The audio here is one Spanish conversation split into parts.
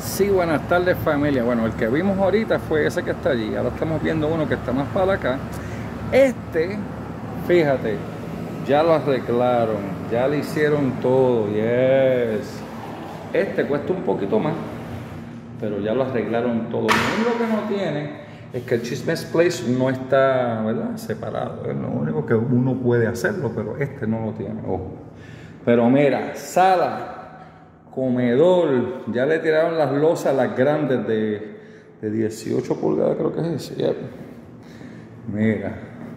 Sí, buenas tardes familia. Bueno, el que vimos ahorita fue ese que está allí. Ahora estamos viendo uno que está más para acá. Fíjate, ya lo arreglaron, ya le hicieron todo. Yes. Este cuesta un poquito más, pero ya lo arreglaron todo. Lo único que no tiene es que el Chismes Place no está, ¿verdad?, separado. Es lo único que uno puede hacerlo, pero este no lo tiene. Ojo. Pero mira, sala, comedor, ya le tiraron las losas, las grandes de 18 pulgadas, creo que es ese. Yep. Mira,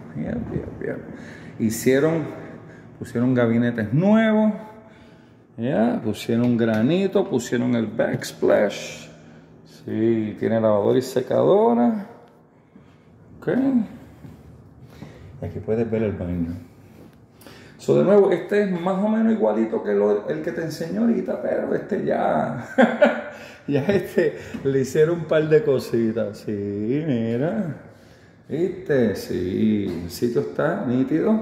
pusieron gabinetes nuevos, ya, pusieron granito, pusieron el backsplash, sí, tiene lavadora y secadora, ok, y aquí puedes ver el baño. So, de nuevo, este es más o menos igualito que el que te enseñé ahorita, pero este ya, ya le hicieron un par de cositas. Sí, mira, ¿viste? Sí, el sitio está nítido.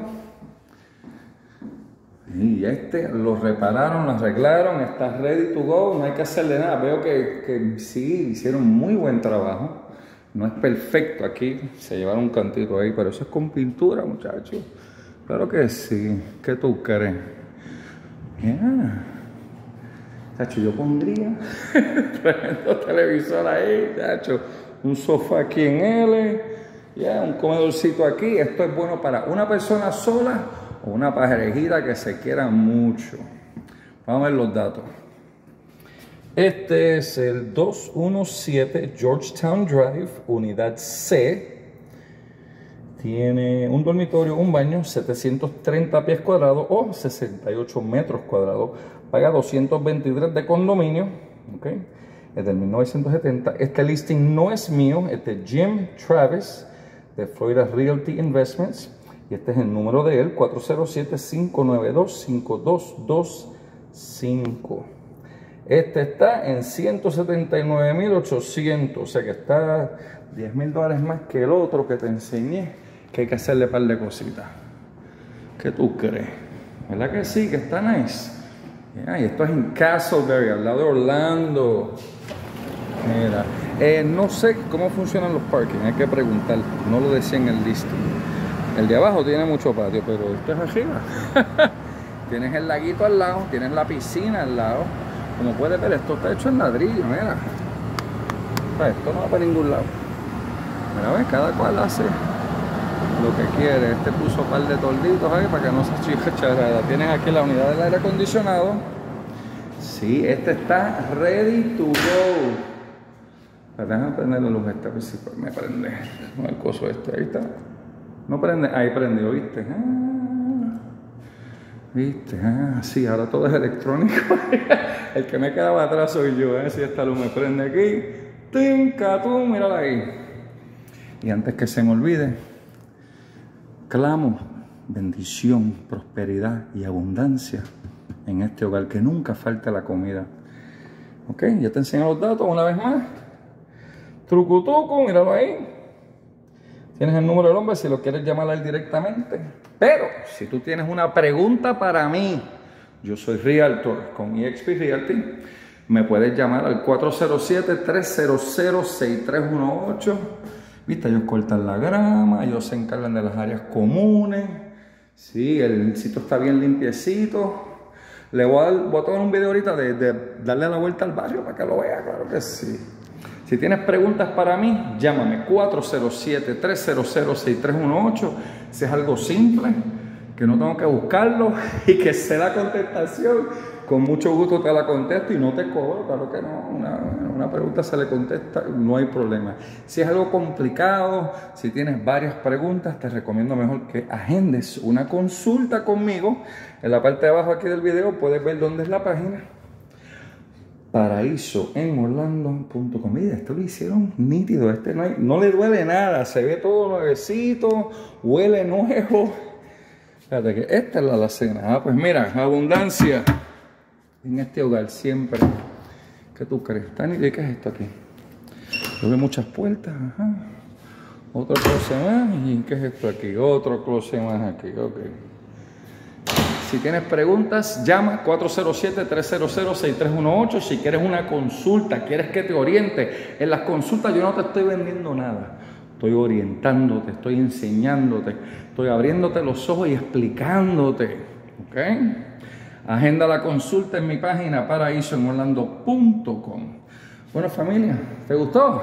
Y lo repararon, lo arreglaron, está ready to go, no hay que hacerle nada. Veo que sí, hicieron muy buen trabajo. No es perfecto aquí, se llevaron un cantito ahí, pero eso es con pintura, muchachos. Claro que sí. ¿Qué tú crees? Yeah. Tacho, yo pondría tremendo televisor ahí, tacho, un sofá aquí en L, un comedorcito aquí. Esto es bueno para una persona sola o una parejita que se quieran mucho. Vamos a ver los datos. Este es el 217 Georgetown Drive, unidad C. Tiene un dormitorio, un baño, 730 pies cuadrados o 68 metros cuadrados. Paga 223 de condominio. ¿Okay? Es del 1970. Este listing no es mío, es de Jim Travis de Florida Realty Investments. Y este es el número de él, 407-592-5225. Este está en $179,800, o sea que está $10,000 más que el otro que te enseñé, que hay que hacerle un par de cositas. ¿Qué tú crees? ¿Verdad que sí? Que está nice. Y esto es en Castleberry, al lado de Orlando. Mira, no sé cómo funcionan los parkings, hay que preguntar. No lo decía en el listing. El de abajo tiene mucho patio, pero este es arriba. Tienes el laguito al lado, tienes la piscina al lado. Como puedes ver, esto está hecho en ladrillo, mira. O sea, esto no va para ningún lado. Mira, ves, cada cual hace lo que quiere. Este puso un par de torditos ahí para que no se chique charada. Tienes aquí la unidad del aire acondicionado. Sí, este está ready to go. Déjame prender la luz esta, a ver si me prende. No, el coso este, ahí está. No prende, ahí prendió, ¿viste? ¿Viste? Sí, ahora todo es electrónico. El que me quedaba atrás soy yo, si esta luz me prende aquí. ¡Tinca, tú! Mírala ahí. Y antes que se me olvide, clamo bendición, prosperidad y abundancia en este hogar, que nunca falte la comida. Ok, ya te enseño los datos una vez más. Trucutucu, míralo ahí. Tienes el número del hombre si lo quieres llamar a él directamente. Pero si tú tienes una pregunta para mí, yo soy Realtor con eXp Realty. Me puedes llamar al 407-300-6318. Viste, ellos cortan la grama, ellos se encargan de las áreas comunes. Sí, el sitio está bien limpiecito. Le voy a tomar un video ahorita de darle la vuelta al barrio para que lo vea, claro que sí. Si tienes preguntas para mí, llámame 407-300-6318. Si es algo simple, que no tengo que buscarlo y que sé la contestación, con mucho gusto te la contesto y no te cobro, claro que no. Una pregunta se le contesta, no hay problema. Si es algo complicado, si tienes varias preguntas, te recomiendo mejor que agendes una consulta conmigo. En la parte de abajo aquí del video puedes ver dónde es la página. Paraísoenorlando.com. Mira, esto lo hicieron nítido. No le duele nada, se ve todo nuevecito, huele nuevo. Fíjate que esta es la alacena. Pues mira, abundancia en este hogar siempre. ¿Qué tú crees? ¿Tani? ¿Qué es esto aquí? Yo veo muchas puertas. Ajá. Otro closet más. ¿Y qué es esto aquí? Otro closet más aquí. Ok. Si tienes preguntas, llama 407-300-6318. Si quieres una consulta, quieres que te oriente. En las consultas yo no te estoy vendiendo nada. Estoy orientándote, estoy enseñándote, estoy abriéndote los ojos y explicándote. ¿Ok? Agenda la consulta en mi página paraísoenorlando.com. Bueno, familia, ¿te gustó?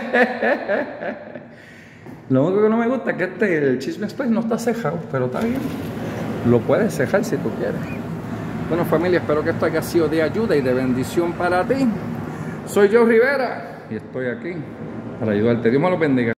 Lo único que no me gusta es que el Chisme Express no está cejado, pero está bien. Lo puedes cejar si tú quieres. Bueno, familia, espero que esto haya sido de ayuda y de bendición para ti. Soy Joe Rivera y estoy aquí para ayudarte. Dios me lo bendiga.